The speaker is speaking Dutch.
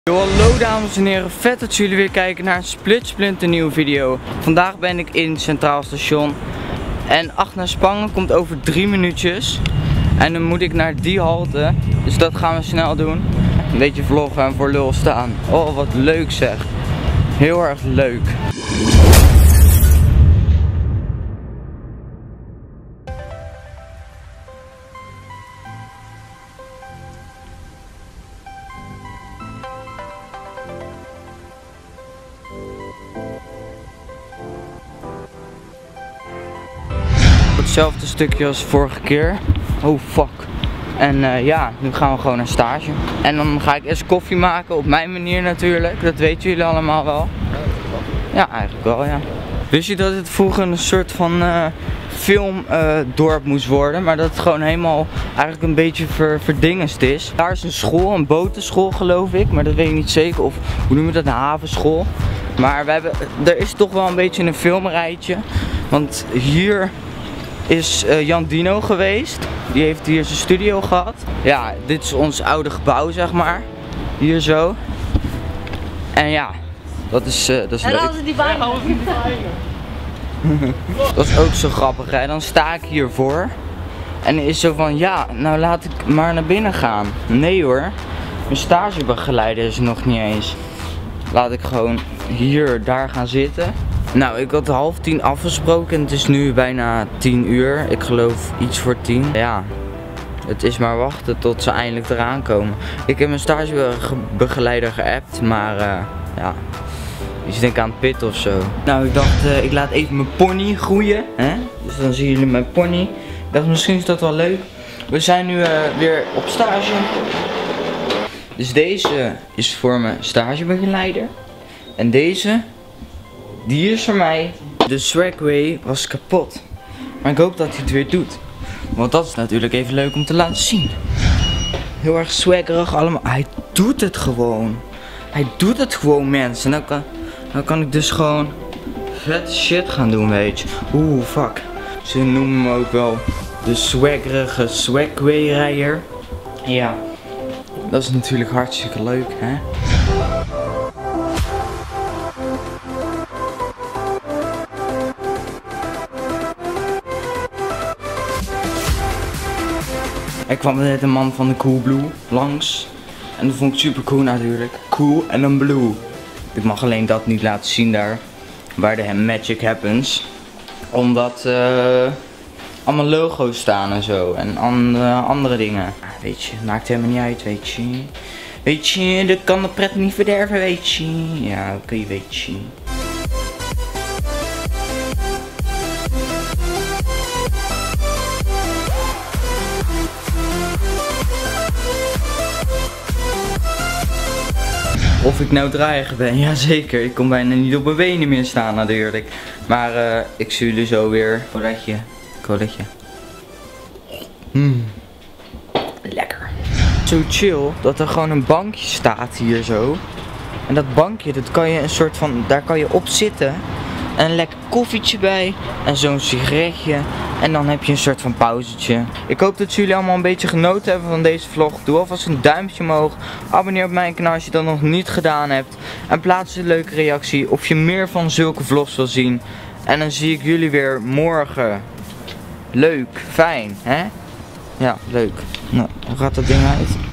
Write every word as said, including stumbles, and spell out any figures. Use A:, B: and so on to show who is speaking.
A: Yo, hallo dames en heren, vet dat jullie weer kijken naar een splitsplint nieuwe video. Vandaag ben ik in Centraal Station en acht naar Spangen komt over drie minuutjes. En dan moet ik naar die halte, dus dat gaan we snel doen. Een beetje vloggen en voor lul staan. Oh, wat leuk zeg. Heel erg leuk. Hetzelfde stukje als vorige keer. Oh fuck. En uh, ja, nu gaan we gewoon naar stage. En dan ga ik eerst koffie maken op mijn manier natuurlijk. Dat weten jullie allemaal wel. Ja, eigenlijk wel ja. Wist je dat het vroeger een soort van uh, filmdorp uh, moest worden. Maar dat het gewoon helemaal eigenlijk een beetje ver, verdingest is. Daar is een school, een botenschool geloof ik. Maar dat weet ik niet zeker. Of hoe noemen we dat, een havenschool. Maar we hebben, er is toch wel een beetje een filmrijtje. Want hier is uh, Jan Dino geweest. Die heeft hier zijn studio gehad. Ja, dit is ons oude gebouw zeg maar. Hier zo. En ja, dat is, uh, dat is
B: en
A: leuk.
B: als die bijna.
A: Dat is ook zo grappig hè. Dan sta ik hiervoor. En is zo van ja, nou laat ik maar naar binnen gaan. Nee hoor. Mijn stagebegeleider is er nog niet eens. Laat ik gewoon hier, daar gaan zitten. Nou, ik had half tien afgesproken en het is nu bijna tien uur. Ik geloof iets voor tien. Ja, het is maar wachten tot ze eindelijk eraan komen. Ik heb mijn stagebegeleider geappt, maar uh, ja, die is denk ik aan het pitten of zo. Nou, ik dacht, uh, ik laat even mijn pony groeien. Hè? Dus dan zien jullie mijn pony. Ik dacht, misschien is dat wel leuk. We zijn nu uh, weer op stage. Dus deze is voor mijn stagebegeleider. En deze... die is voor mij. De Swagway was kapot. Maar ik hoop dat hij het weer doet. Want dat is natuurlijk even leuk om te laten zien. Heel erg swaggerig allemaal. Hij doet het gewoon. Hij doet het gewoon mensen. Dan kan, dan kan ik dus gewoon vet shit gaan doen weet je. Oeh fuck. Ze noemen me ook wel de swaggerige Swagway rijder. Ja. Dat is natuurlijk hartstikke leuk hè. Er kwam net een man van de Coolblue langs. En dat vond ik super cool natuurlijk. Cool en een blue. Ik mag alleen dat niet laten zien daar. Waar de magic happens. Omdat uh, allemaal logo's staan en zo. En an uh, andere dingen. Weet je, maakt helemaal niet uit weet je. Weet je, dat kan de pret niet verderven weet je. Ja oké okay, weet je. Of ik nou draaier ben, jazeker. Ik kon bijna niet op mijn benen meer staan natuurlijk. Maar uh, ik zie jullie zo weer. Coletje. Coletje. Mm. Lekker. Zo chill dat er gewoon een bankje staat hier zo. En dat bankje, dat kan je een soort van, daar kan je op zitten. En een lekker koffietje bij. En zo'n sigaretje. En dan heb je een soort van pauzetje. Ik hoop dat jullie allemaal een beetje genoten hebben van deze vlog. Doe alvast een duimpje omhoog. Abonneer op mijn kanaal als je dat nog niet gedaan hebt. En plaats een leuke reactie of je meer van zulke vlogs wil zien. En dan zie ik jullie weer morgen. Leuk, fijn, hè? Ja, leuk. Nou, hoe gaat dat ding uit?